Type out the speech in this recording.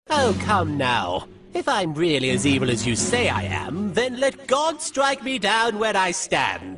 Oh, come now. If I'm really as evil as you say I am, then let God strike me down where I stand.